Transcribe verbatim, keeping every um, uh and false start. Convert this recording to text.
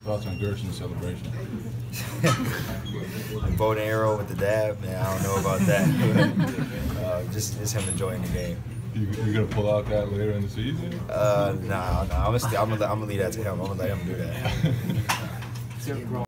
Thoughts on Guerschon's celebration? The bow and arrow with the dab, man, I don't know about that. uh, just, just him enjoying the game. You, you gonna pull out that later in the season? Uh, nah, nah. I'm gonna, I'm gonna, I'm gonna leave that to him. I'm gonna let him do that.